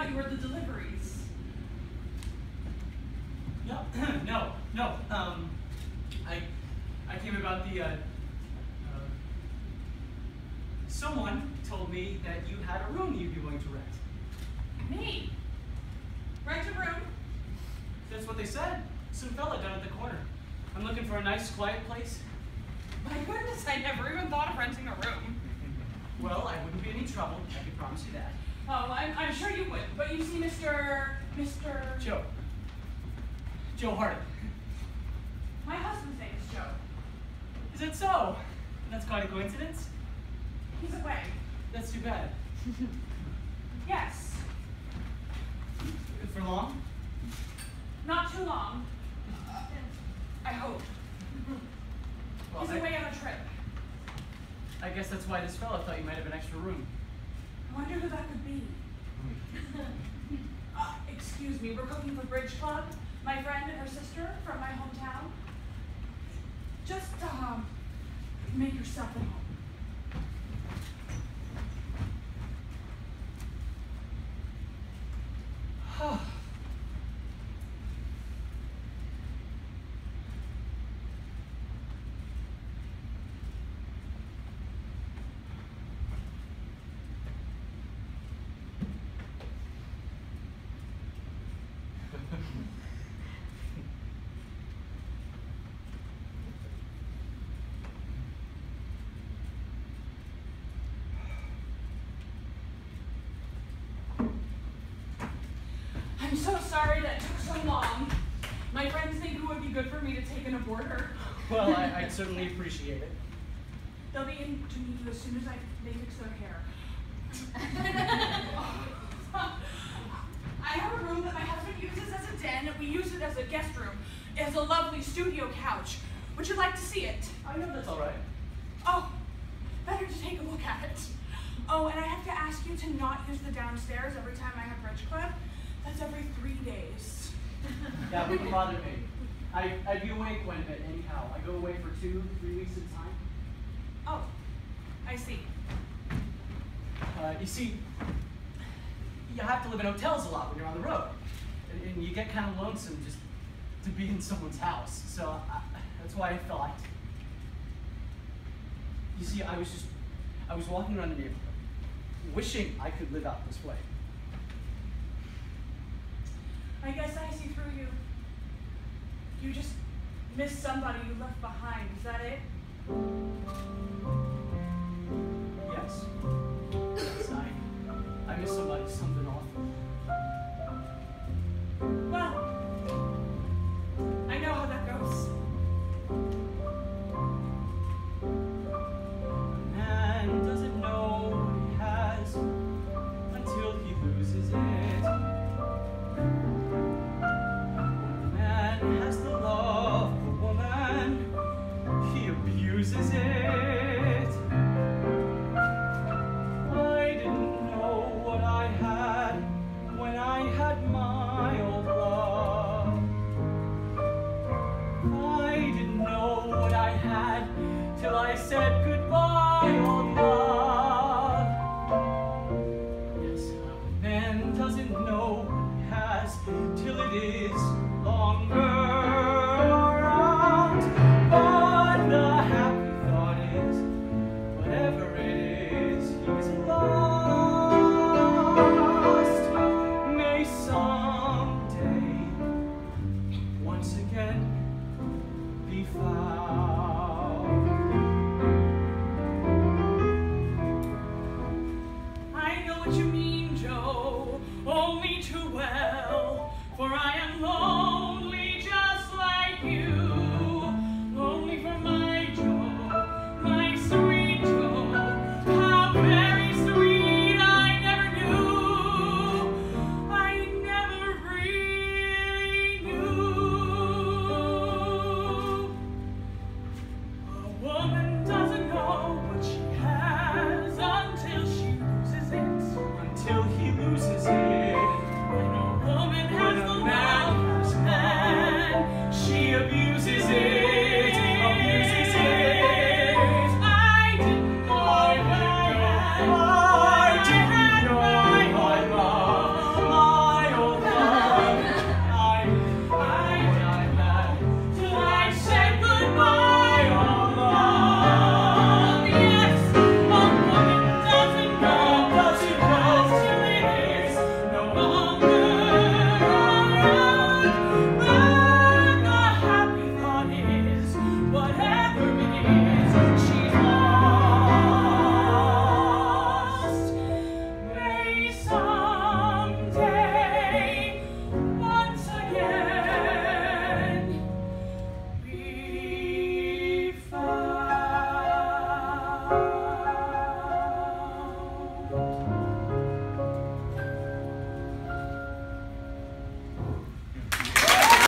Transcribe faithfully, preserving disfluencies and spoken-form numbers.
thought you were the deliveries. No, no, no. Um, I, I came about the, uh, uh, someone told me that you had a room you'd be willing to rent. Me? Rent a room? That's what they said. Some fella down at the corner. I'm looking for a nice, quiet place. My goodness, I never even thought of renting a room. Well, I wouldn't be any trouble, I can promise you that. Oh, I'm, I'm sure you would. But you see, Mister Mister Joe. Joe Harding. My husband's name is Joe. Is it so? That's quite a coincidence. He's away. That's too bad. Yes. For long? Not too long. Uh, I hope. Well, He's I, away on a trip. I guess that's why this fella thought you might have an extra room. I wonder who that could be. uh, excuse me, we're cooking for Bridge Club. My friend and her sister from my hometown. Just um, make yourself at home. I'm so sorry that took so long. My friends think it would be good for me to take an aborter. Well, I, I'd certainly appreciate it. They'll be in to meet you as soon as I, they fix their hair. I have a room that my husband uses as a den, and we use it as a guest room. It has a lovely studio couch. Would you like to see it? I know that's all right. Oh, better to take a look at it. Oh, and I have to ask you to not use the downstairs every time I have Bridge Club. That's every three days. That wouldn't bother me. I, I'd be away quite a bit anyhow. I go away for two, three weeks at a time. Oh, I see. Uh, you see, you have to live in hotels a lot when you're on the road. And, and you get kind of lonesome just to be in someone's house. So I, that's why I thought. You see, I was just, I was walking around the neighborhood, wishing I could live out this way. I guess I see through you. You just miss somebody you left behind. Is that it? Yes. Yes, I, I miss somebody, something awful. Well, I know how that goes. A man doesn't know what he has until he loses it. Has the love of a woman, he abuses it. I didn't know what I had when I had my old love. I didn't know what I had till I said goodbye, old love. Yes, a man doesn't know what he has till it is longer around, but the happy thought is, whatever it is, he's lost, may someday once again be found. I know what you mean, Joe, only too well, for I am lonely just like you. Lonely for my Joe, my sweet Joe. How very sweet, I never knew. I never really knew. A woman doesn't know what she has until she loses it. Until he loses it. When a woman has the love of man, she abuses it.